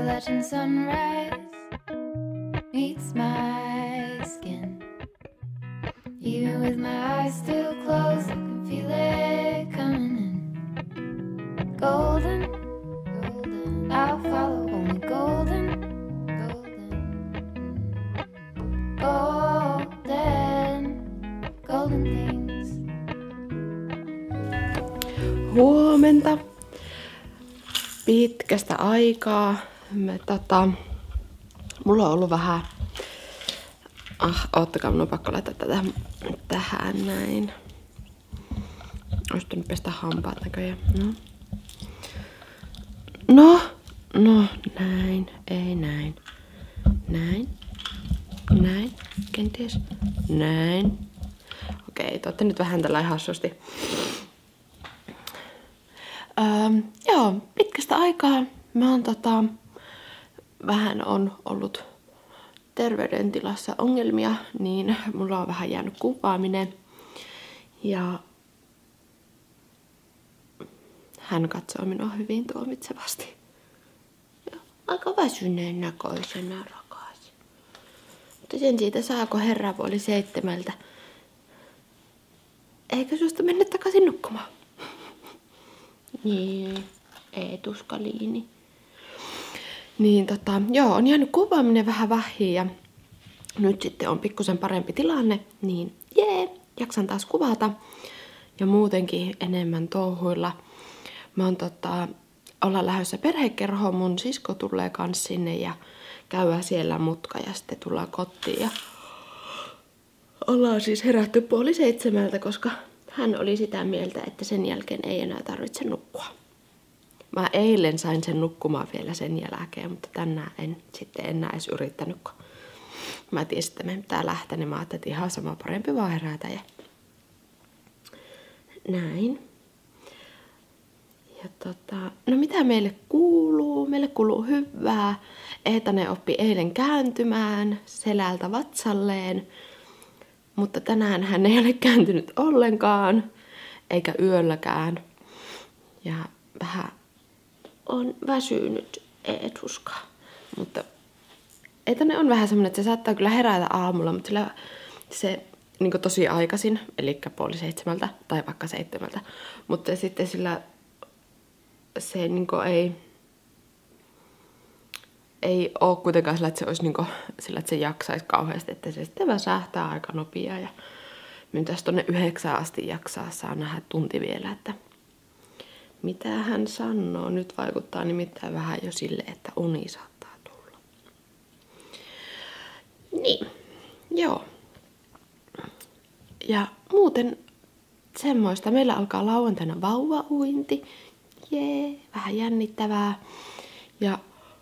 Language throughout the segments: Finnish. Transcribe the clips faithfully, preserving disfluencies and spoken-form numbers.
Appalachian sunrise meets my skin. Even with my eyes still closed, I can feel it coming in. Golden, golden, I'll follow only golden, golden, golden, golden things. Huomenta. Pitkästä aikaa. Me, tota, mulla on ollut vähän... Ah, oottakaa, mun on pakko laittaa tätä tähän näin. Ois nyt pestä hampaat näköjään. No. No, no, näin, ei näin. Näin, näin, kenties, näin. Okei, te ootte nyt vähän tällä hassusti. Öö, joo, pitkästä aikaa mä oon tota, vähän on ollut terveydentilassa ongelmia, niin mulla on vähän jäänyt kuvaaminen. Ja hän katsoo minua hyvin tuomitsevasti. Ja aika väsyneen näköisenä, rakas. Mutta sen siitä saako herra puoli seitsemältä. Eikö susta mennä takaisin nukkumaan? Niin, ei tuskaliini. Niin tota, joo, on jäänyt kuvaaminen vähän vähiin ja nyt sitten on pikkusen parempi tilanne, niin jee, jaksan taas kuvata ja muutenkin enemmän touhuilla. Mä oon tota, ollaan lähdössä perhekerhoon, mun sisko tulee kans sinne ja käydään siellä mutka ja sitten tullaan kotiin ja ollaan siis herätty puoli seitsemältä, koska hän oli sitä mieltä, että sen jälkeen ei enää tarvitse nukkua. Mä eilen sain sen nukkumaan vielä sen jälkeen, mutta tänään en sitten enää edes yrittänyt, kun mä tiesin, että me pitää lähteä, niin mä ajattelin, että ihan sama parempi vaan herätä ja näin. Ja tota, no mitä meille kuuluu? Meille kuuluu hyvää. Eetanen oppi eilen kääntymään selältä vatsalleen, mutta tänään hän ei ole kääntynyt ollenkaan, eikä yölläkään. Ja vähän on väsynyt Eetuska. Mutta Eetanen on vähän semmoinen, että se saattaa kyllä herätä aamulla, mutta sillä se niin tosi aikaisin, eli puoli seitsemältä tai vaikka seitsemältä. Mutta sitten sillä se niin ei, ei ole kuitenkaan sillä, että se olisi niin sillä, että se jaksaisi kauheasti, että se sitten väsähtää aika nopea. Ja minun tässä tuonne yhdeksään asti jaksaa, saa nähdä tunti vielä, että mitä hän sanoo. Nyt vaikuttaa nimittäin vähän jo sille, että uni saattaa tulla. Niin, joo. Ja muuten semmoista. Meillä alkaa lauantaina vauvauinti. Jee, vähän jännittävää. Ja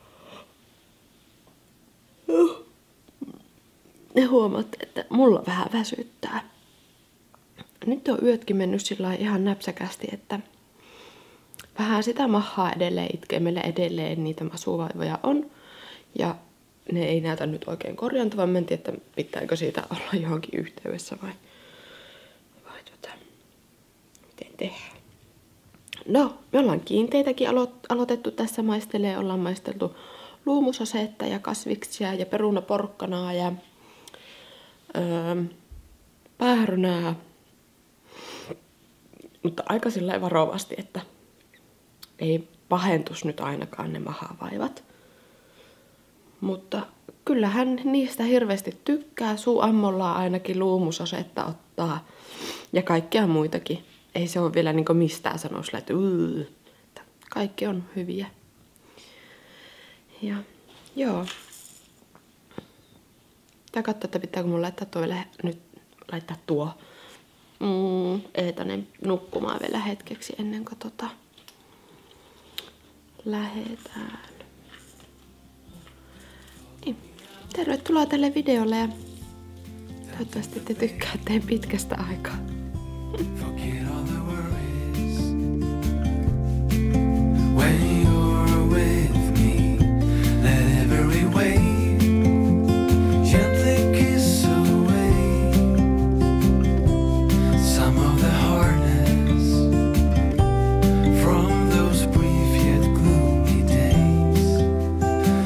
ne huomaatte, että mulla vähän väsyttää. Nyt on yötkin mennyt sillä ihan näpsäkästi, että vähän sitä mahaa edelleen itkee. Meillä edelleen niitä masuvaivoja on. Ja ne ei näytä nyt oikein korjaantuvan. Mä en tiedä, että pitääkö siitä olla johonkin yhteydessä vai, vai tota, miten tehdään. No, me ollaan kiinteitäkin alo- aloitettu tässä maistelee. Ollaan maisteltu luumusasetta ja kasviksia ja perunaporkkanaa ja öö, päärynää. Mutta aika sillä varovasti, että ei pahentus nyt ainakaan ne mahavaivat. Mutta kyllähän niistä hirveästi tykkää. Suu ammollaan ainakin luumusasetta ottaa ja kaikkia muitakin. Ei se ole vielä niin mistään sanoa sillä, että, uh, että kaikki on hyviä. Ja joo. Tää katsoo, että pitääkö mun laittaa tuo vielä, nyt laittaa tuo mm, Eetanen nukkumaan vielä hetkeksi ennen kuin tota lähetään. Niin. Tervetuloa tälle videolle ja toivottavasti te tykkäätte pitkästä aikaa. Forget all the worries when you're with me. Let every wave gently kiss away some of the hardness from those brief yet gloomy days.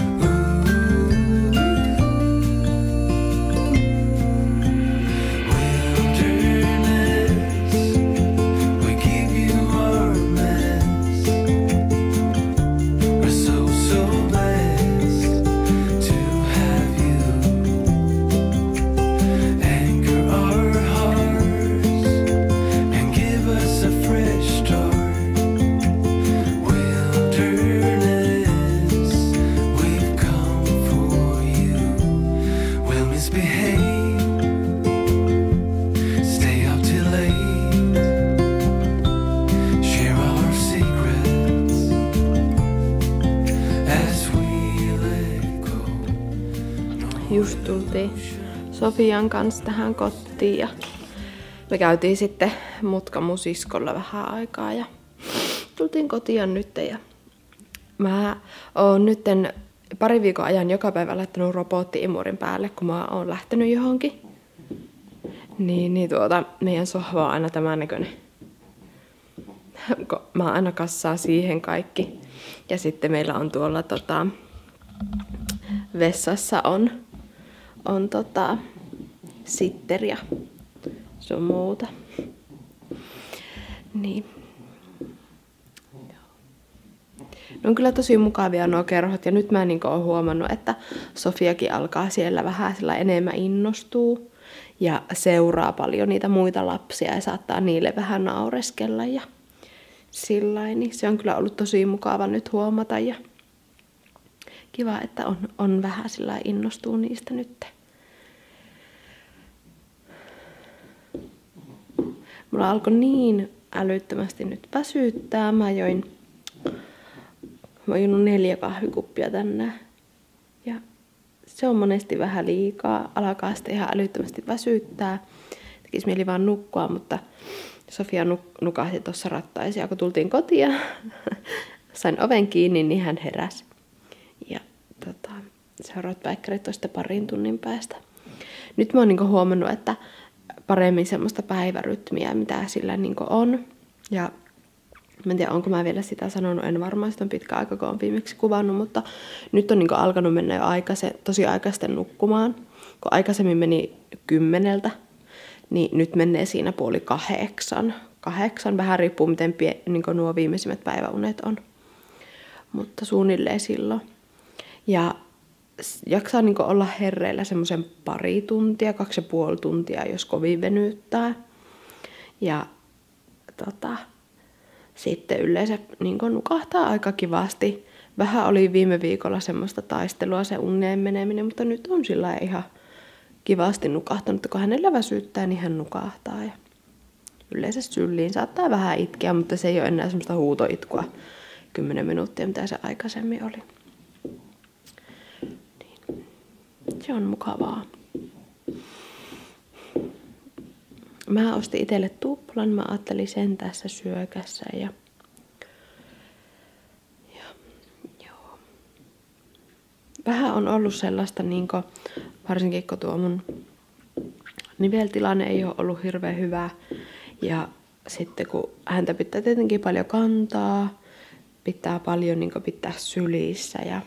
just tultiin Sofian kanssa tähän kotiin ja me käytiin sitten mutka mun siskolla vähän aikaa ja tultiin kotiin nyt ja mä oon nytten pari viikon ajan joka päivä laittanut robotti-imurin päälle, kun mä oon lähtenyt johonkin. Niin, niin tuota, meidän sohva on aina tämän näköinen. Mä aina kassaan siihen kaikki. Ja sitten meillä on tuolla tota, vessassa on, on tota, sitter ja sun muuta. Niin. Ne on kyllä tosi mukavia nuo kerhot ja nyt mä niin oon huomannut, että Sofiakin alkaa siellä vähän sillä enemmän innostua ja seuraa paljon niitä muita lapsia ja saattaa niille vähän naureskella ja sillain. Niin se on kyllä ollut tosi mukava nyt huomata ja kiva, että on, on vähän sillä innostuu niistä nyt. Mulla alkoi niin älyttömästi nyt väsyttää. Mä join Mä oon juonut neljä kahvikuppia tänään. Ja se on monesti vähän liikaa. Alkaa sitten ihan älyttömästi väsyttää. Tekis mieli vaan nukkua, mutta Sofia nuk- nukahti tuossa rattaisia. Ja kun tultiin kotiin, sain oven kiinni, niin hän heräsi. Ja tota, seuraavat päikkärit on sitten parin tunnin päästä. Nyt mä oon niinku huomannut, että paremmin semmoista päivärytmiä, mitä sillä niinku on. Ja mä en tiedä, onko mä vielä sitä sanonut, en varmaan, sitä on pitkä aika, kun on viimeksi kuvannut, mutta nyt on niin kuin alkanut mennä jo aikaisen, tosi aikaisten nukkumaan. Kun aikaisemmin meni kymmeneltä, niin nyt menee siinä puoli kahdeksan. Kahdeksan, vähän riippuu miten pie, niin kuin nuo viimeisimmät päiväunet on. Mutta suunnilleen silloin. Ja jaksaa niin kuin olla herreillä semmoisen pari tuntia, kaksi ja puoli tuntia, jos kovin venyttää. Ja tota... Sitten yleensä niin nukahtaa aika kivasti. Vähän oli viime viikolla semmoista taistelua se unneen meneminen, mutta nyt on sillä ihan kivasti nukahtanut. Kun hänellä väsyttää, niin hän nukahtaa. Ja yleensä syliin saattaa vähän itkeä, mutta se ei ole enää semmoista huutoitkua kymmenen minuuttia, mitä se aikaisemmin oli. Niin. Se on mukavaa. Mä ostin itselle tuplan, mä ajattelin sen tässä syökässä ja, ja joo. Vähän on ollut sellaista, niin kuin, varsinkin kun tuo mun niveltilanne ei ole ollut hirveän hyvä ja sitten kun häntä pitää tietenkin paljon kantaa, pitää paljon niin kuin, pitää sylissä ja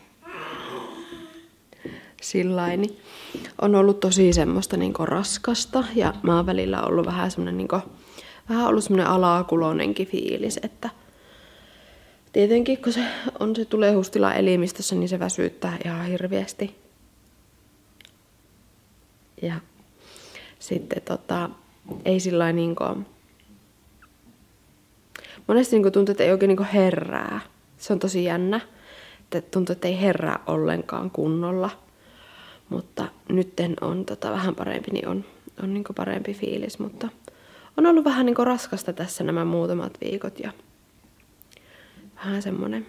sillain, niin on ollut tosi semmoista niinku raskasta ja mä oon välillä ollut vähän semmonen niinku, vähän ollut semmonen alakulonenkin fiilis, että tietenkin kun se on se tulehustila elimistössä, niin se väsyttää ihan hirveästi. Ja sitten tota, ei sillain niinku, monesti niinku tuntuu, että ei oikein niinku herää. Se on tosi jännä, että tuntuu, että ei herää ollenkaan kunnolla. Mutta nytten on tota vähän parempi, niin on, on niinku parempi fiilis, mutta on ollut vähän niinku raskasta tässä nämä muutamat viikot ja vähän semmonen,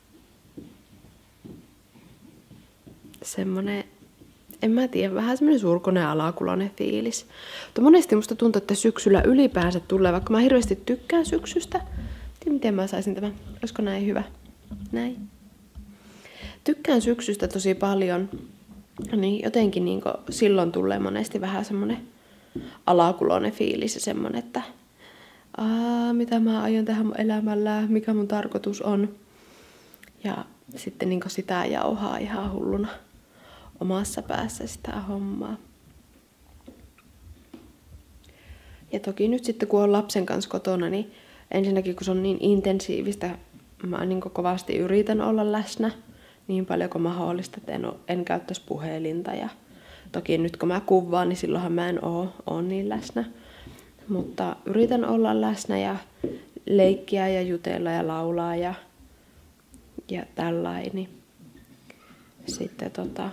semmonen, en mä tiedä, vähän semmonen surkunen alakulonen fiilis. Mutta monesti musta tuntuu, että syksyllä ylipäänsä tulee, vaikka mä hirveästi tykkään syksystä. Tiedä, miten mä saisin tämän, olisiko näin hyvä? Näin. Tykkään syksystä tosi paljon. Niin jotenkin niin silloin tulee monesti vähän semmoinen alakuloinen fiilis ja semmoinen, että Aa, mitä mä aion tehdä mun elämällä, mikä mun tarkoitus on. Ja sitten niin sitä jauhaa ihan hulluna omassa päässä sitä hommaa. Ja toki nyt sitten kun on lapsen kanssa kotona, niin ensinnäkin kun se on niin intensiivistä, mä niin kovasti yritän olla läsnä. Niin paljon kuin mahdollista, että en, en käyttäisi puhelinta. Ja toki nyt kun mä kuvaan, niin silloinhan mä en oo, oo niin läsnä. Mutta yritän olla läsnä ja leikkiä ja jutella ja laulaa ja, ja tällainen. Niin sitten tota...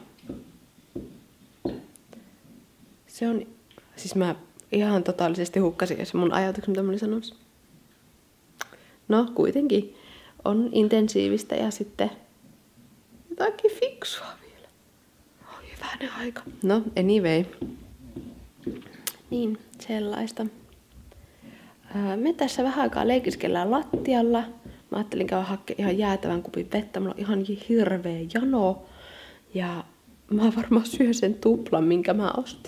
Se on... Siis mä ihan totaalisesti hukkasin, jos mun ajatuksen, mitä mä olin sanomassa. No, kuitenkin on intensiivistä ja sitten... Jotakin fiksua vielä. Oh, hyvä. Vähäinen aika. No, anyway. Niin, sellaista. Ää, me tässä vähän aikaa leikiskellään lattialla. Mä ajattelin käydä hakemaan ihan jäätävän kupin vettä. Mulla on ihan hirveä jano. Ja mä varmaan syön sen tuplan, minkä mä ostin.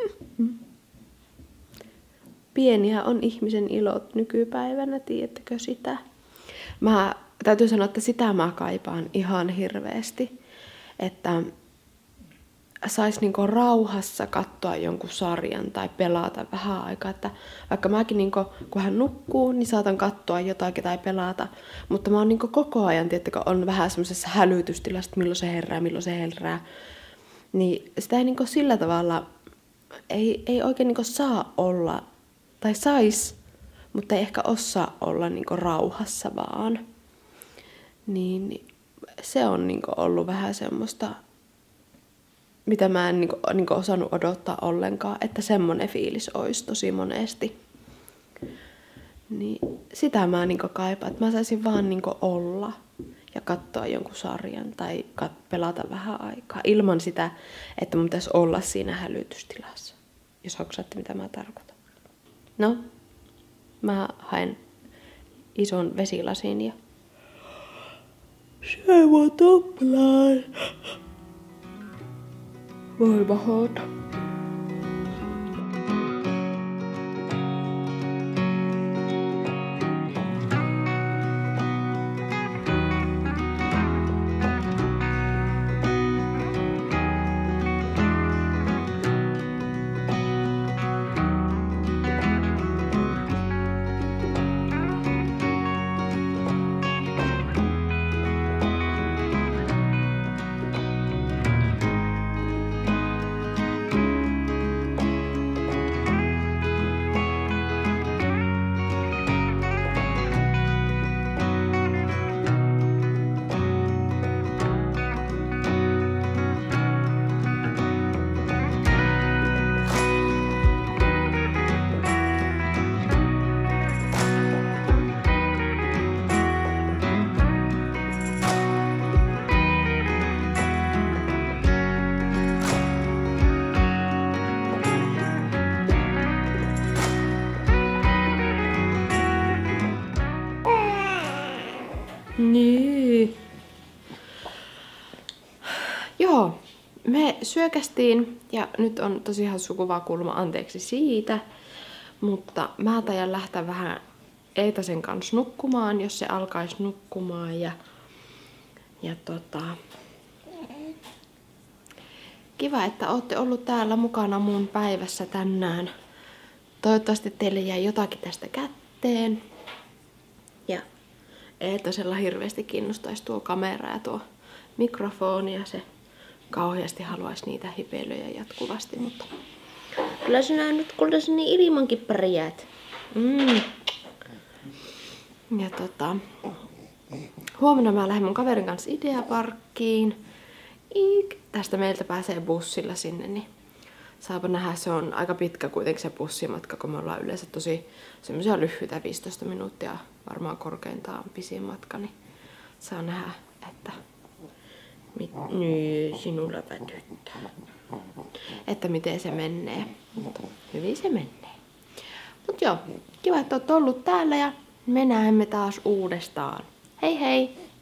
Pieniä on ihmisen ilot nykypäivänä, tiedättekö sitä? Mä täytyy sanoa, että sitä mä kaipaan ihan hirveästi. Että sais niinku rauhassa katsoa jonkun sarjan tai pelata vähän aikaa. Että vaikka mäkin niinku, kun hän nukkuu, niin saatan katsoa jotakin tai pelata. Mutta mä oon niinku koko ajan, tiettäkö, on vähän semmoisessa hälytystilassa, milloin se herää, milloin se herää. Niin sitä ei niinku sillä tavalla, ei, ei oikein niinku saa olla, tai sais, mutta ei ehkä osaa olla niinku rauhassa vaan. Niin se on niinku ollut vähän semmoista, mitä mä en niinku, niinku osannut odottaa ollenkaan, että semmonen fiilis olisi tosi monesti. Niin sitä mä niinku kaipaan, että mä saisin vaan niinku olla ja katsoa jonkun sarjan tai kat- pelata vähän aikaa ilman sitä, että mun pitäisi olla siinä hälytystilassa. Jos hoksaatte, mitä mä tarkoitan. No, mä haen ison vesilasin ja se voi tuplaan. Voi mahota. Niin. Joo, me syökästiin ja nyt on tosi hassu kuvakulma, anteeksi siitä. Mutta mä taidan lähteä vähän Eetasen kanssa nukkumaan, jos se alkaisi nukkumaan. Ja, ja tota... Kiva, että olette ollut täällä mukana mun päivässä tänään. Toivottavasti teille jäi jotakin tästä kätteen. Ja Eetasella hirveästi kiinnostaisi tuo kamera ja tuo mikrofoni ja se kauheasti haluaisi niitä hipeilyjä jatkuvasti, mutta kyllä sinä nyt kyllä sinä ilmankin pärjäät. Mm. Ja tota, huomenna mä lähden mun kaverin kanssa Ideaparkkiin. Iik. Tästä meiltä pääsee bussilla sinne, niin saapa nähdä, se on aika pitkä kuitenkin se bussimatka, kun me ollaan yleensä tosi semmoisia lyhyitä viisitoista minuuttia, varmaan korkeintaan pisin matka, niin saa nähdä, että mit, nyt sinulla vätyttää, että miten se menee, mutta hyvin se menee. Mut joo, kiva, että oot ollut täällä ja me näemme taas uudestaan. Hei hei!